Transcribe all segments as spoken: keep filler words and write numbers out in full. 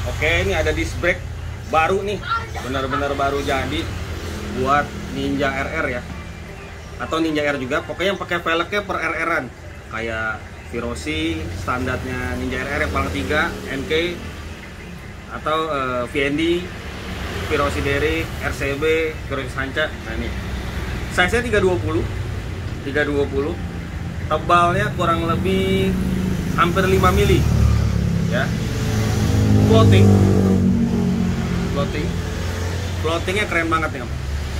Oke, ini ada disc brake baru nih, benar-benar baru jadi buat Ninja R R ya, atau Ninja R juga. Pokoknya yang pakai velgnya per R R-an, kayak Virosi standarnya Ninja R R yang paling tiga, N K atau uh, V N D, Virosi Derek, R C B, Virosi Sanca. Nah ini size-nya tiga dua puluh, tiga dua puluh, tebalnya kurang lebih hampir lima mili ya. Floating, floating, floatingnya keren banget nih.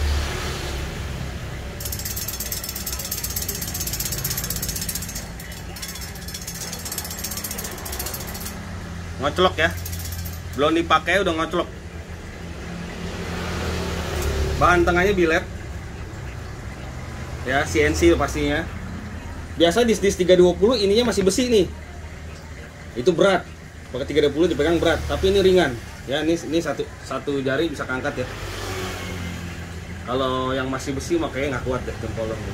Ngoclok ya, belum dipakai udah ngoclok. Bahan tengahnya billet ya, C N C pastinya. Biasa dis-dis tiga dua puluh ininya masih besi nih, itu berat. Pakai tiga dua puluh dipegang berat, tapi ini ringan ya. Ini ini satu satu jari bisa keangkat ya. Kalau yang masih besi makanya nggak kuat deh jempol lo.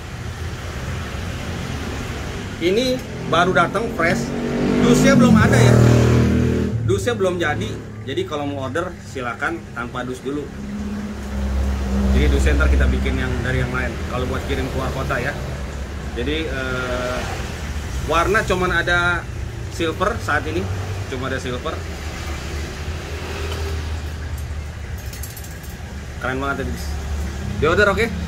Ini baru datang fresh, dusnya belum ada ya. Dusnya belum jadi, jadi kalau mau order silakan tanpa dus dulu. Jadi dus ntar kita bikin yang dari yang lain kalau buat kirim keluar kota ya. Jadi eh, warna cuman ada silver saat ini, cuma ada silver. Keren banget tadi. Di order oke? Okay?